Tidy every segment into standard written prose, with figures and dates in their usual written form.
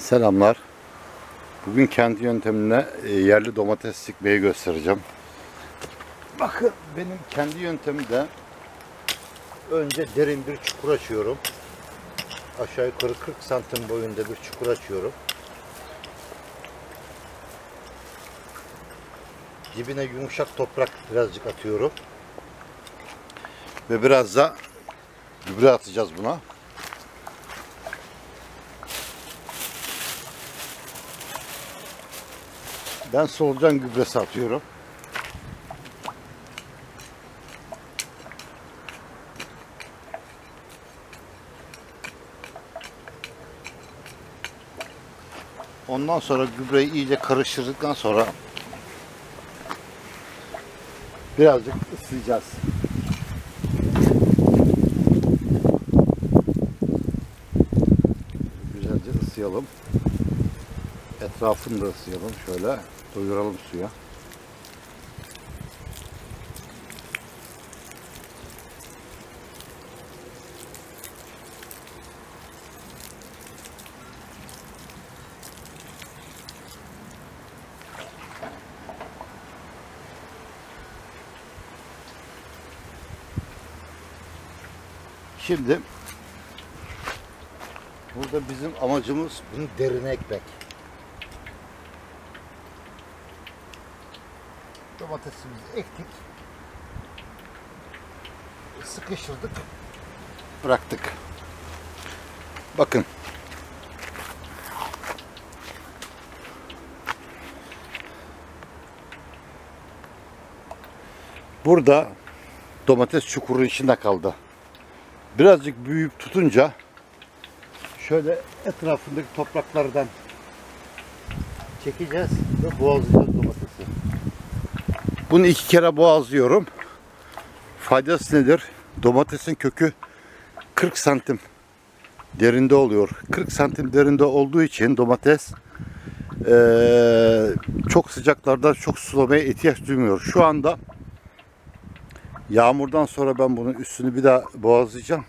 Selamlar. Bugün kendi yöntemimle yerli domates dikmeyi göstereceğim. Bakın benim kendi yöntemimde önce derin bir çukur açıyorum. Aşağı yukarı 40 santim boyunda bir çukur açıyorum. Dibine yumuşak toprak birazcık atıyorum. Ve biraz da gübre atacağız buna. Ben solucan gübresi atıyorum. Ondan sonra gübreyi iyice karıştırdıktan sonra birazcık ıslayacağız. Güzelce ıslayalım. Etrafını da ıslayalım. Şöyle doyuralım suya. Şimdi burada bizim amacımız bunu derine ekmek. Domatesimizi ektik. Sıkıştırdık. Bıraktık. Bakın. Burada domates çukurun içinde kaldı. Birazcık büyüyüp tutunca şöyle etrafındaki topraklardan çekeceğiz ve boğazlayacağız domatesi. Bunu 2 kere boğazlıyorum. Faydası nedir? Domatesin kökü 40 santim derinde oluyor. 40 santim derinde olduğu için domates çok sıcaklarda çok sulamaya ihtiyaç duymuyor. Şu anda yağmurdan sonra ben bunun üstünü bir daha boğazlayacağım.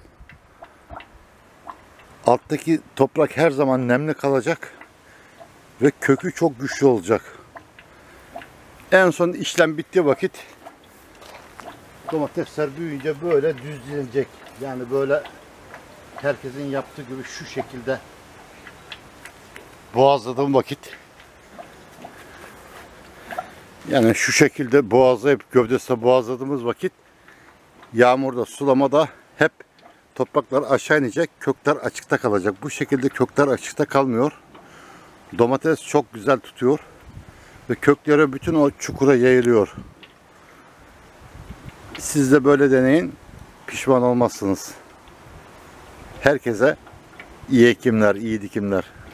Alttaki toprak her zaman nemli kalacak ve kökü çok güçlü olacak. En son işlem bittiği vakit domatesler büyüyünce böyle düzlenecek. Yani böyle herkesin yaptığı gibi şu şekilde boğazladığım vakit, yani şu şekilde boğazlayıp gövdesine boğazladığımız vakit yağmurda, sulamada hep topraklar aşağı inecek, kökler açıkta kalacak. Bu şekilde kökler açıkta kalmıyor. Domates çok güzel tutuyor ve kökleri bütün o çukura yayılıyor. Siz de böyle deneyin, pişman olmazsınız. Herkese iyi ekimler, iyi dikimler.